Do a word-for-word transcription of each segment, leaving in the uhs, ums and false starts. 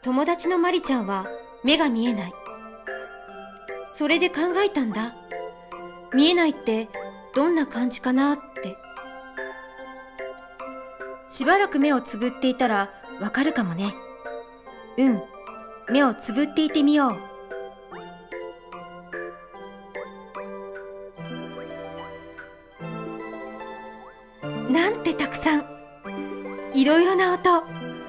友達のマリちゃんは目が見えない。それで考えたんだ。見えないってどんな感じかなって。しばらく目をつぶっていたらわかるかもね。うん、目をつぶっていてみよう。なんてたくさん、いろいろな音。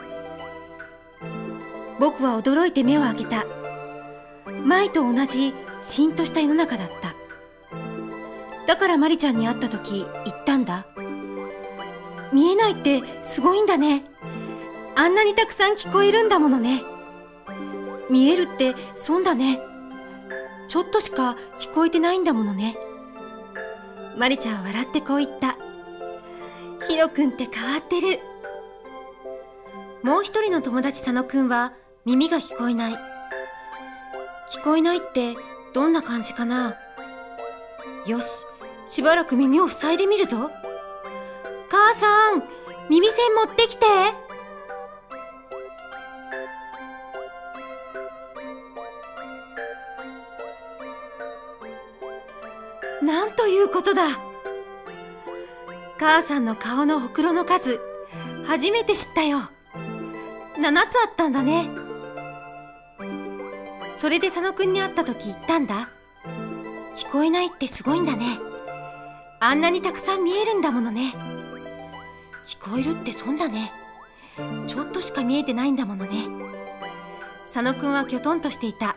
僕は驚いて目を開けた。前と同じしんとした世の中だった。だからマリちゃんに会った時言ったんだ。見えないってすごいんだね。あんなにたくさん聞こえるんだものね。見えるって損だね。ちょっとしか聞こえてないんだものね。マリちゃんは笑ってこう言った。ヒロ君って変わってる。もう一人の友達佐野君は耳が聞こえない。聞こえないってどんな感じかな。よし、しばらく耳を塞いでみるぞ。母さん、耳栓持ってきて。なんということだ。母さんの顔のほくろの数、初めて知ったよ。ななつあったんだね。それで佐野くんに会った時言ったんだ。聞こえないってすごいんだね。あんなにたくさん見えるんだものね。聞こえるって損だね。ちょっとしか見えてないんだものね。佐野くんはきょとんとしていた。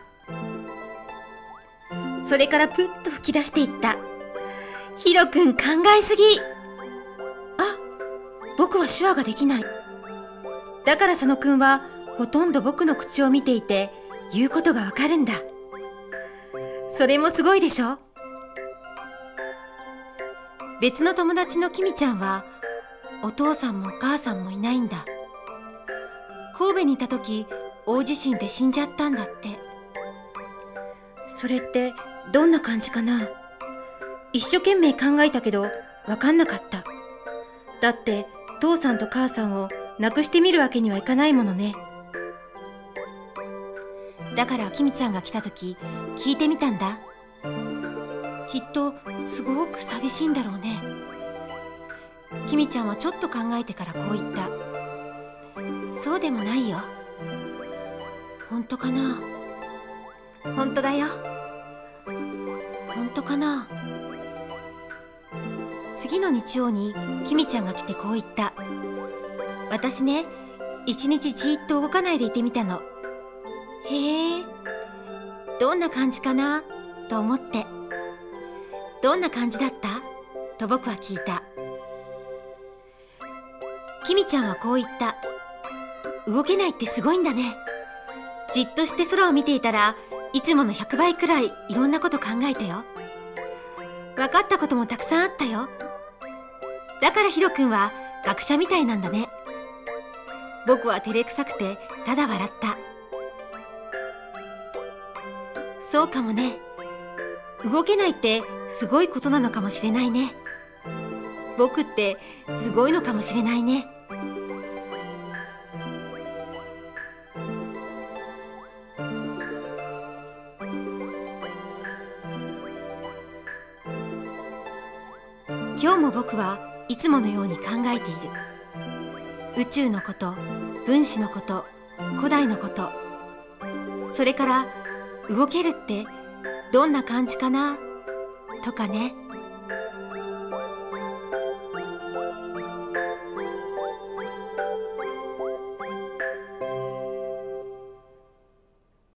それからプッと吹き出していった。ヒロくん考えすぎ。あ、僕は手話ができない。だから佐野くんはほとんど僕の口を見ていて言うことがわかるんだ。それもすごいでしょ。別の友達のキミちゃんはお父さんもお母さんもいないんだ。神戸にいた時大地震で死んじゃったんだって。それってどんな感じかな。一生懸命考えたけどわかんなかった。だって父さんと母さんを亡くしてみるわけにはいかないものね。だからキミちゃんが来た時聞いてみたんだ。きっとすごく寂しいんだろうね。キミちゃんはちょっと考えてからこう言った。そうでもないよ。本当かな。本当だよ。本当かな。次の日曜にキミちゃんが来てこう言った。私ね、一日じっと動かないでいてみたの。へえ、どんな感じかなと思って。どんな感じだったと僕は聞いた。キミちゃんはこう言った。動けないってすごいんだね。じっとして空を見ていたらいつものひゃくばいくらいいろんなこと考えたよ。分かったこともたくさんあったよ。だからヒロ君は学者みたいなんだね。僕は照れくさくてただ笑った。そうかもね。動けないってすごいことなのかもしれないね。僕ってすごいのかもしれないね。今日も僕はいつものように考えている。宇宙のこと、分子のこと、古代のこと、それから動けるってどんな感じかなとかね。